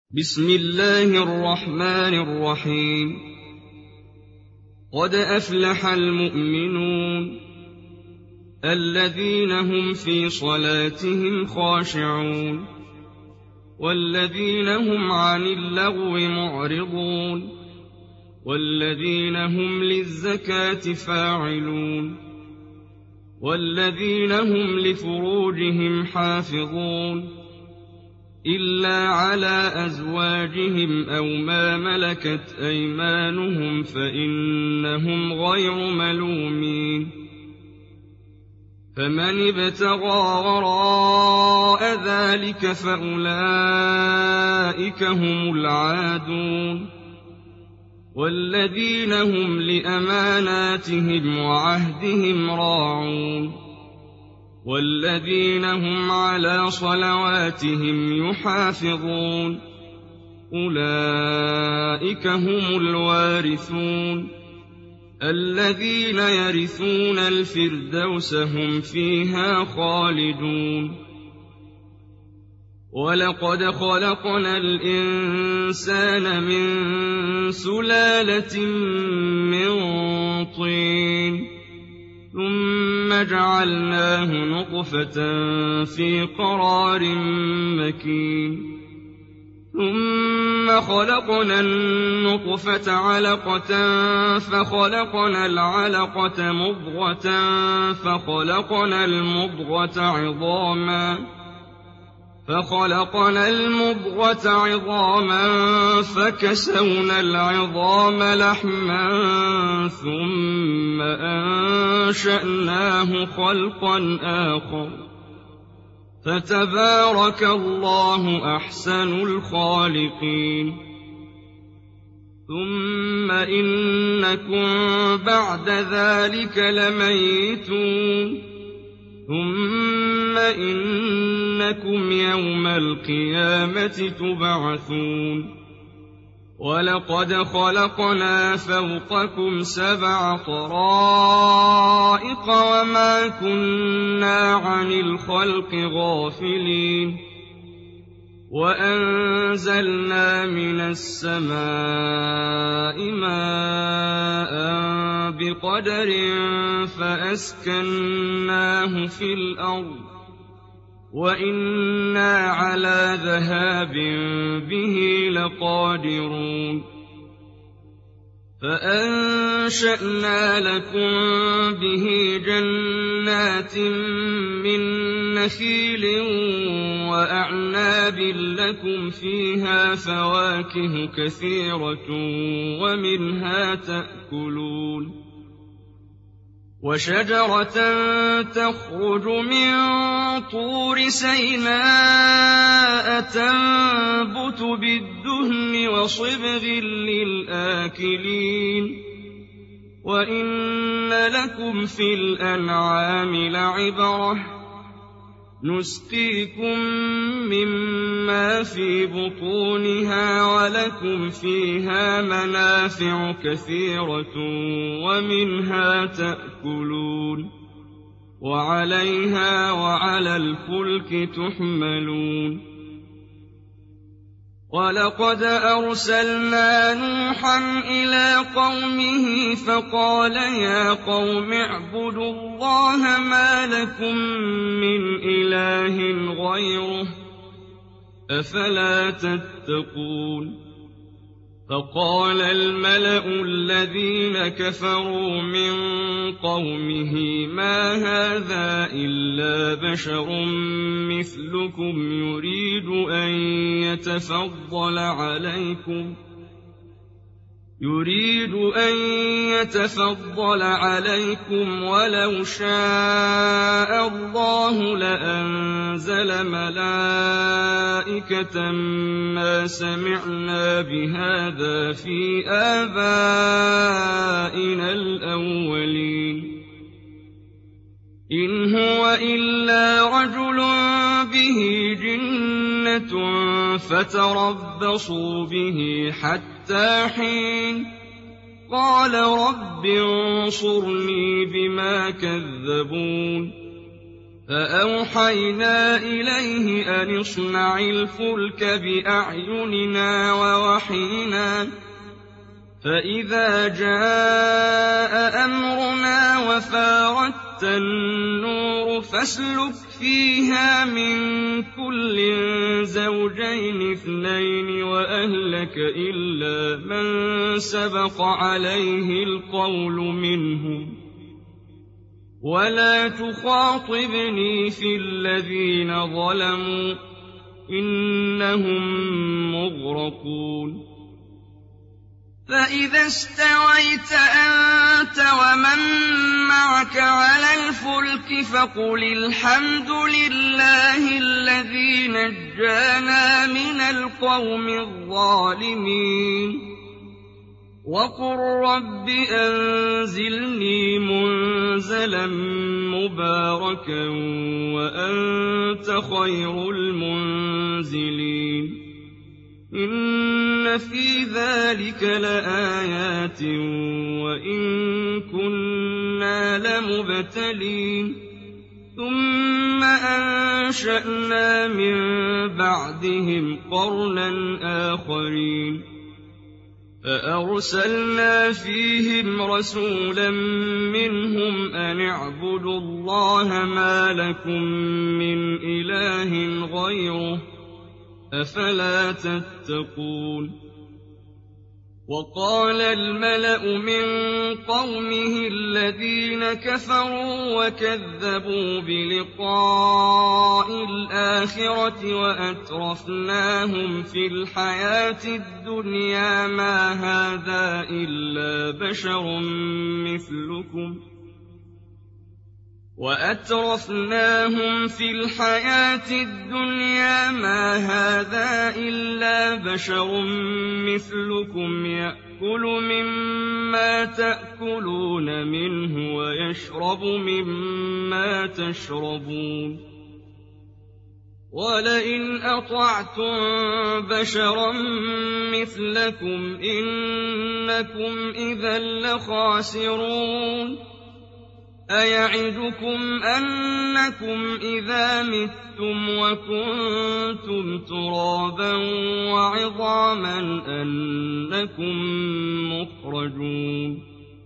بسم الله الرحمن الرحيم. قد أفلح المؤمنون الذين هم في صلاتهم خاشعون والذين هم عن اللغو معرضون والذين هم للزكاة فاعلون والذين هم لفروجهم حافظون إلا على أزواجهم أو ما ملكت أيمانهم فإنهم غير ملومين. فمن ابتغى وراء ذلك فأولئك هم العادون. والذين هم لأماناتهم وعهدهم راعون والذين هم على صلواتهم يحافظون أولئك هم الوارثون الذين يرثون الفردوس هم فيها خالدون. ولقد خلقنا الإنسان من سلالة من طين ثم جعلناه نطفة في قرار مكين ثم خلقنا النطفة علقة فخلقنا العلقة مضغة فخلقنا المضغة عظاما فكسونا العظام لحما ثم أنشأناه خلقا آخر فتبارك الله أحسن الخالقين. ثم إنكم بعد ذلك لميتون ثم إنكم يوم القيامة تبعثون. ولقد خلقنا فوقكم 7 طرائق وما كنا عن الخلق غافلين. وأنزلنا من السماء ماء بقدر فأسكناه في الأرض وإنا على ذهاب به لقادرون. فأنشأنا لكم به جنات من نخيل وأعناب لكم فيها فواكه كثيرة ومنها تأكلون. وشجرة تخرج من طور سيناء تنبت بالدهن وصبغ للآكلين. وإن لكم في الأنعام لعبرة نسقيكم مما في بطونها ولكم فيها منافع كثيرة ومنها تأكلون وعليها وعلى الفلك تحملون. ولقد أرسلنا نوحا إلى قومه فقال يا قوم اعبدوا الله ما لكم من إله غيره أفلا تتقون. فقال الملأ الذين كفروا من قومه ما هذا إلا بشر مثلكم يريد أن يتفضل عليكم ولو شاء الله لأنزل ملائكة ما سمعنا بهذا في آبائنا الأولين إن هو إلا رجل به جنة فتربصوا به حتى حين. قال رب انصرني بما كذبون. فأوحينا إليه أن اصنع الفلك بأعيننا ووحينا فإذا جاء أمرنا وفاردت النور فاسلك فيها من كل زوجين اثنين وأهلك إلا من سبق عليه القول منهم ولا تخاطبني في الذين ظلموا إنهم مغرقون فإذا استويت أنت ومن معك على الفلك فقل الحمد لله الذي نجانا من القوم الظالمين وقل رب أنزلني منزلا مباركا وأنت خير المنزلين إن في ذلك لآيات وإن كنا لمبتلين ثم أنشأنا من بعدهم قرنا آخرين فأرسلنا فيهم رسولا منهم أن اعبدوا الله ما لكم من إله غيره أفلا تتقون وقال الملأ من قومه الذين كفروا وكذبوا بلقاء الآخرة وأترفناهم في الحياة الدنيا ما هذا إلا بشر مثلكم وأترفناهم في الحياة الدنيا ما هذا إلا بشر مثلكم يأكل مما تأكلون منه ويشرب مما تشربون ولئن أطعتم بشرا مثلكم إنكم إذا لخاسرون أيعدكم أنكم إذا متم وكنتم ترابا وعظاما أنكم مخرجون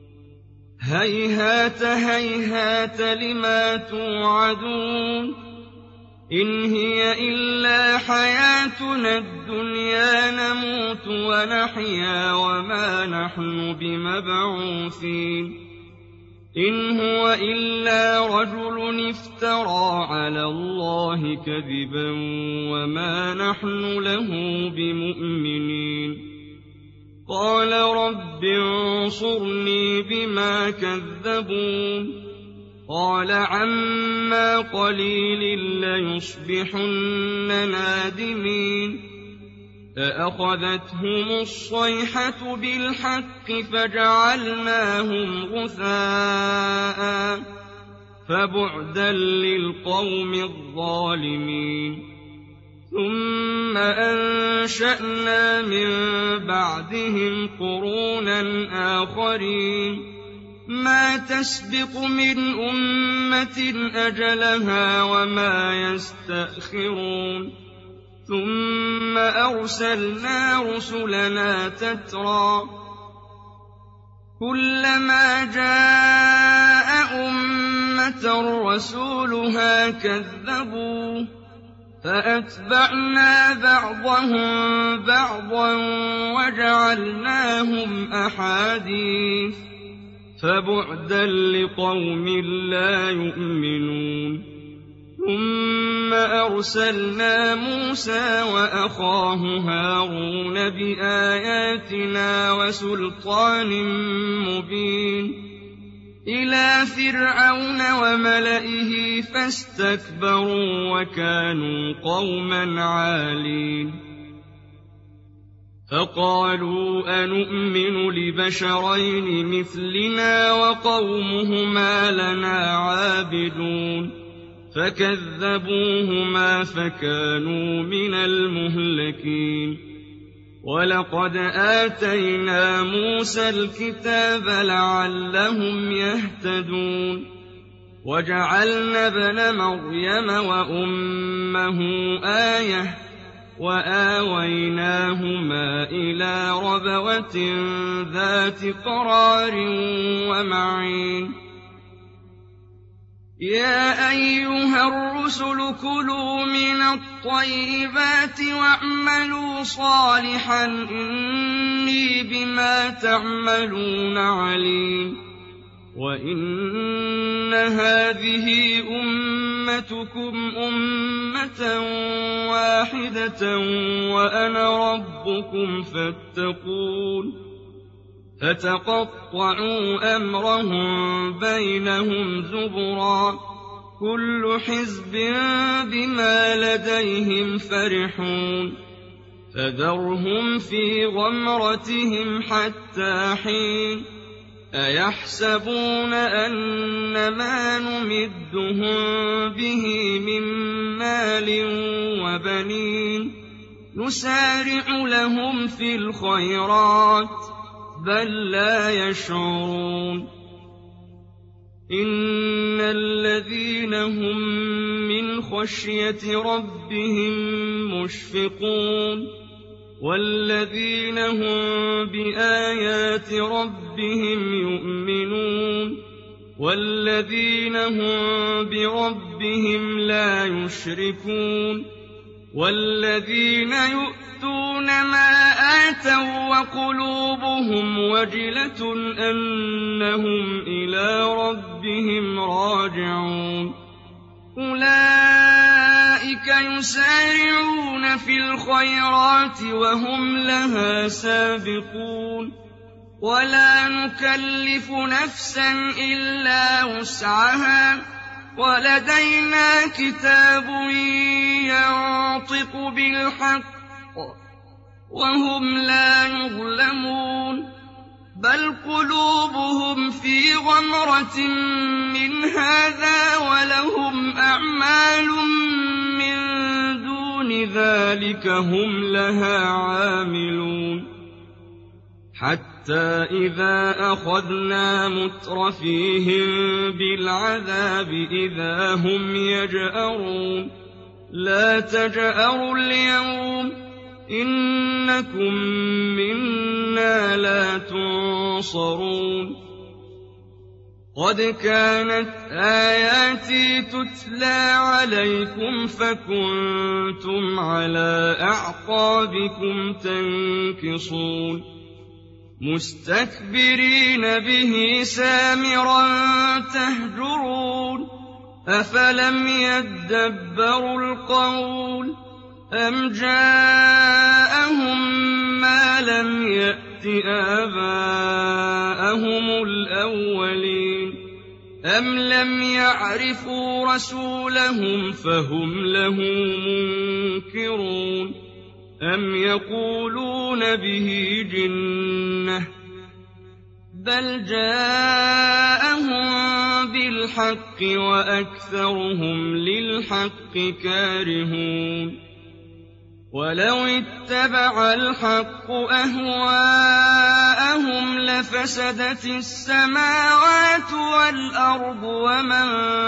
هيهات هيهات لما توعدون إن هي إلا حياتنا الدنيا نموت ونحيا وما نحن بمبعوثين إن هو إلا رجل افترى على الله كذبا وما نحن له بمؤمنين قال رب انصرني بما كذبون قال عما قليل ليصبحن نادمين فأخذتهم الصيحة بالحق فجعلناهم غثاء فبعدا للقوم الظالمين ثم أنشأنا من بعدهم قرونا آخرين ما تسبق من أمة أجلها وما يستأخرون ثم أرسلنا رسلنا تترى كلما جاء أمة رسولها كذبوه فأتبعنا بعضهم بعضا وجعلناهم أحاديث فبعدا لقوم لا يؤمنون ثم أرسلنا موسى وأخاه هارون بآياتنا وسلطان مبين إلى فرعون وملئه فاستكبروا وكانوا قوما عالين فقالوا أنؤمن لبشرين مثلنا وقومهما لنا عابدون فكذبوهما فكانوا من المهلكين ولقد آتينا موسى الكتاب لعلهم يهتدون وجعلنا ابن مريم وأمه آية وآويناهما إلى ربوة ذات قرار ومعين يا أيها الرسل كلوا من الطيبات واعملوا صالحا إني بما تعملون عليم وإن هذه أمتكم أمة واحدة وأنا ربكم فاتقون فتقطعوا أمرهم بينهم زبرا كل حزب بما لديهم فرحون فذرهم في غمرتهم حتى حين أيحسبون أن ما نمدهم به من مال وبنين نسارع لهم في الخيرات بل لا يشعرون إن الذين هم من خشية ربهم مشفقون والذين هم بآيات ربهم يؤمنون والذين هم بربهم لا يشركون والذين يؤتون ما آتوا وقلوبهم وجلة أنهم إلى ربهم راجعون أولئك يسارعون في الخيرات وهم لها سابقون ولا نكلف نفسا إلا وسعها ولدينا كتاب ينطق بالحق وهم لا يظلمون بل قلوبهم في غمرة من هذا ولهم أعمال من دون ذلك هم لها عاملون حتى إذا أخذنا مترفيهم بالعذاب إذا هم يجأرون لا تجأروا اليوم إنكم منا لا تنصرون قد كانت آياتي تتلى عليكم فكنتم على أعقابكم تنكصون مستكبرين به سامرا تهجرون أفلم يدبروا القول أم جاءهم ما لم يأت آباءهم الأولين أم لم يعرفوا رسولهم فهم له منكرون أم يقولون به جنة بل جاءهم بالحق وأكثرهم للحق كارهون ولو اتبع الحق أهواءهم لفسدت السماوات والأرض ومن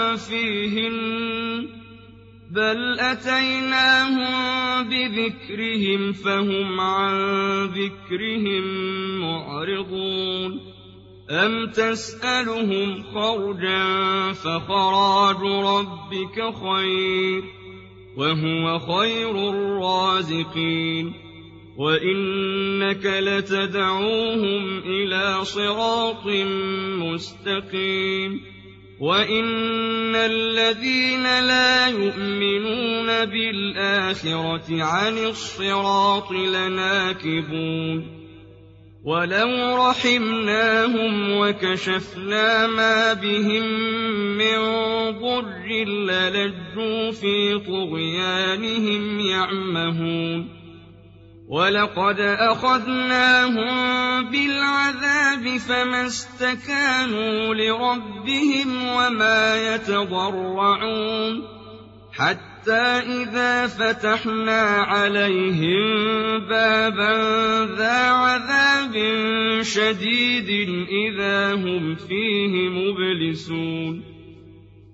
فيهن بل أتيناهم بذكرهم فهم عن ذكرهم معرضون أم تسألهم خرجا فخراج ربك خير وهو خير الرازقين وإنك لتدعوهم إلى صراط مستقيم وإن الذين لا يؤمنون بالآخرة عن الصراط لناكبون ولو رحمناهم وكشفنا ما بهم من ضر للجوا في طغيانهم يعمهون ولقد أخذناهم بالعذاب فما استكانوا لربهم وما يتضرعون حتى إذا فتحنا عليهم بابا ذا عذاب شديد إذا هم فيه مبلسون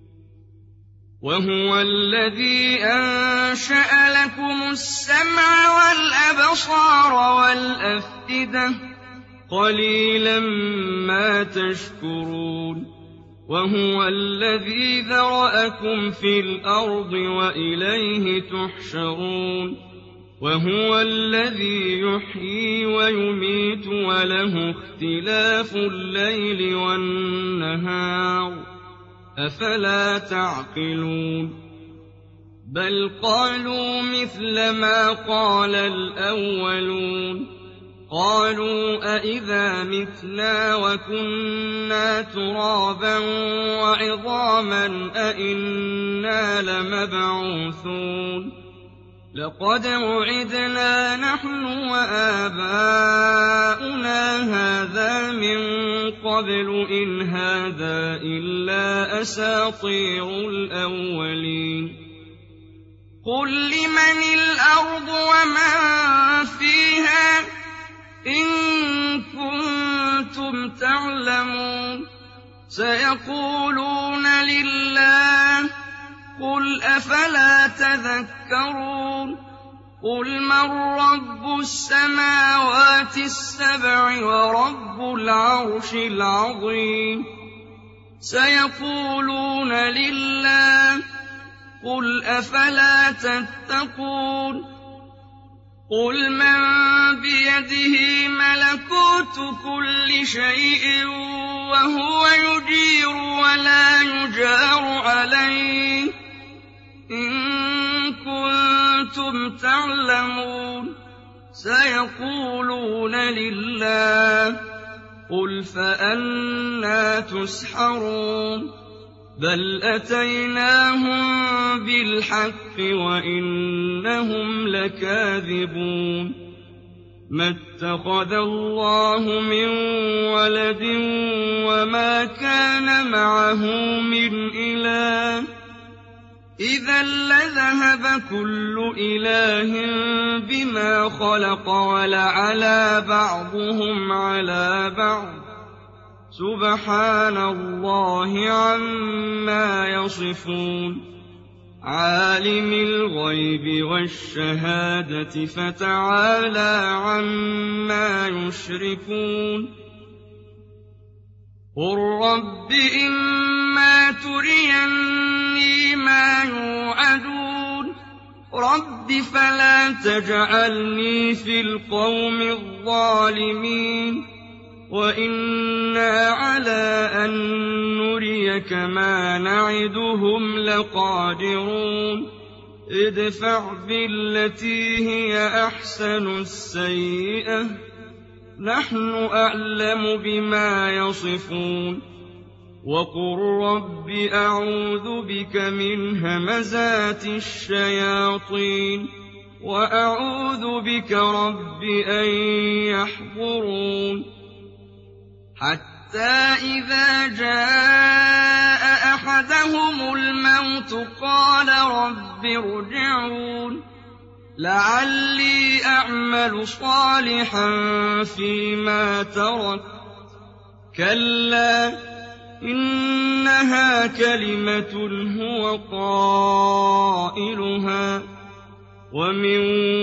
وهو الذي أنشأ لكم السمع والأبصار والأفئدة قليلا ما تشكرون وهو الذي ذرأكم في الأرض وإليه تحشرون وهو الذي يحيي ويميت وله اختلاف الليل والنهار أفلا تعقلون بل قالوا مثل ما قال الأولون قالوا أإذا متنا وكنا ترابا وعظاما أإنا لمبعوثون لقد وعدنا نحن وآباؤنا هذا من قبل إن هذا إلا أساطير الأولين قل لمن الأرض ومن فيها إن كنتم تعلمون سيقولون لله قل أفلا تذكرون قل من رب السماوات السبع ورب العرش العظيم سيقولون لله قل أفلا تتقون قل من بيده ملكوت كل شيء وهو يجير ولا يجار عليه إن كنتم تعلمون سيقولون لله قل فأنى تسحرون بل أتيناهم بالحق وإنهم لكاذبون ما اتخذ الله من ولد وما كان معه من إله إذا لذهب كل إله بما خلق ولعلى بعضهم على بعض سبحان الله عما يصفون عالم الغيب والشهادة فتعالى عما يشركون قل رب إما تريني ما يوعدون رب فلا تجعلني في القوم الظالمين وإنا على أن نريك ما نعدهم لقادرون ادفع بالتي هي أحسن السيئة نحن أعلم بما يصفون وقل رب أعوذ بك من همزات الشياطين وأعوذ بك رب أن يحضرون حتى إذا جاء أحدهم الموت قال رب ارجعون لعلي أعمل صالحا فيما ترك كلا إنها كلمة هو قائلها ومن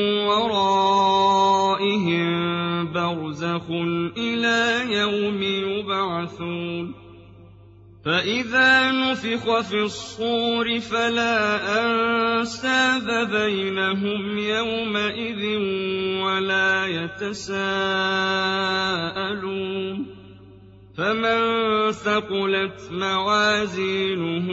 ورائهم برزخ إلى يوم يبعثون فإذا نفخ في الصور فلا أنساب بينهم يومئذ ولا يتساءلون فمن ثقلت موازينه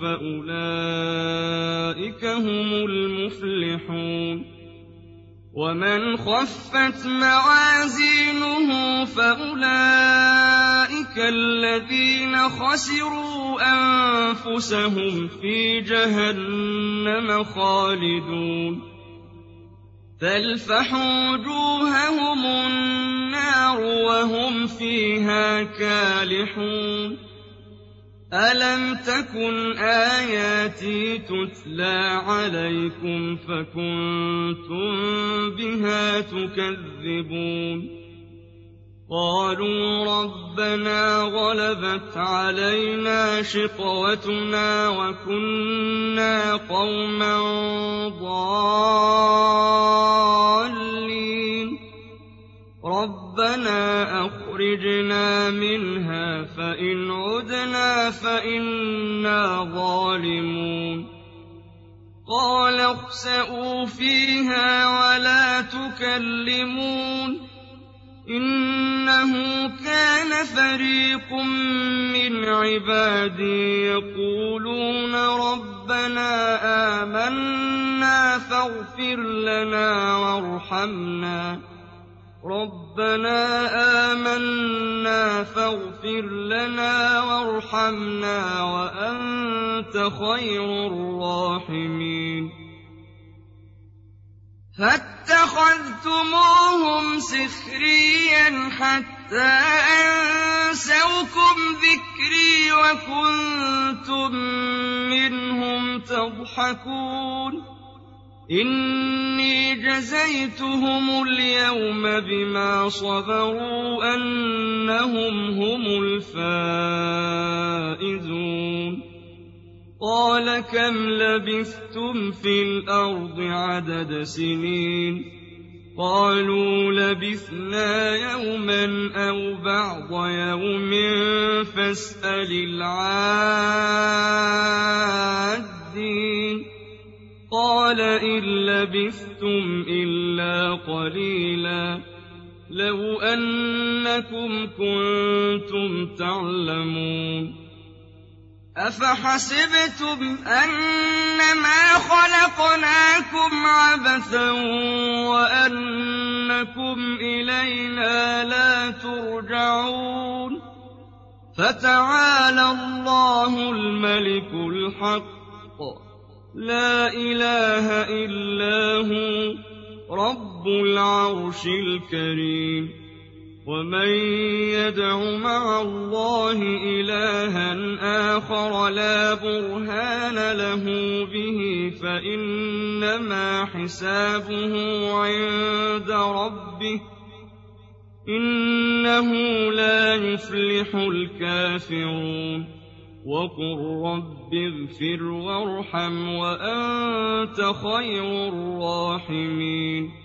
فأولئك هم المفلحون ومن خفت موازينه فأولئك الذين خسروا أنفسهم في جهنم خالدون تلفح وجوههم النار وهم فيها كالحون ألم تكن آياتي تتلى عليكم فكنتم بها تكذبون قالوا ربنا غلبت علينا شقوتنا وكنا قوما ضالين ربنا أخرجنا منها فإن عدنا فإنا ظالمون قال اخسئوا فيها ولا تكلمون إنه كان فريق من عبادي يقولون ربنا آمنا فاغفر لنا وارحمنا وأنت خير الراحمين فاتخذتموهم سخريا حتى أنسوكم ذكري وكنتم منهم تضحكون إني جزيتهم اليوم بما صبروا أنهم هم الفائزون قال كم لبثتم في الأرض عدد سنين قالوا لبثنا يوما أو بعض يوم فاسأل العادين قال إن لبثتم إلا قليلا لو أنكم كنتم تعلمون أفحسبتم أنما خلقناكم عبثا وأنكم إلينا لا ترجعون فتعالى الله الملك الحق لا إله إلا هو رب العرش الكريم ومن يدع مع الله إلها آخر لا برهان له به فإنما حسابه عند ربه إنه لا يفلح الكافرون وقل رب اغفر وارحم وأنت خير الراحمين